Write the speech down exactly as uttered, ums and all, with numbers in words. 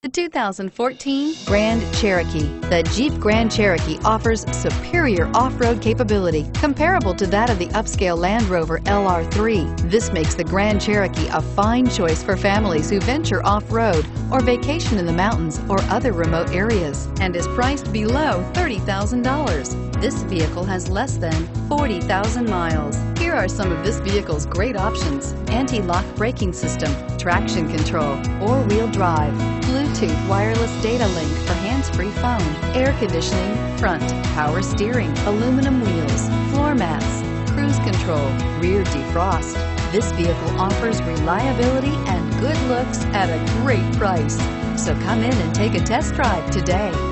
The two thousand fourteen Grand Cherokee. The Jeep Grand Cherokee offers superior off-road capability comparable to that of the upscale Land Rover L R three. This makes the Grand Cherokee a fine choice for families who venture off-road or vacation in the mountains or other remote areas, and is priced below thirty thousand dollars. This vehicle has less than forty thousand miles. Here are some of this vehicle's great options: anti-lock braking system, traction control, four-wheel drive, Bluetooth wireless data link for hands-free phone, air conditioning, front, power steering, aluminum wheels, floor mats, cruise control, rear defrost. This vehicle offers reliability and good looks at a great price. So come in and take a test drive today.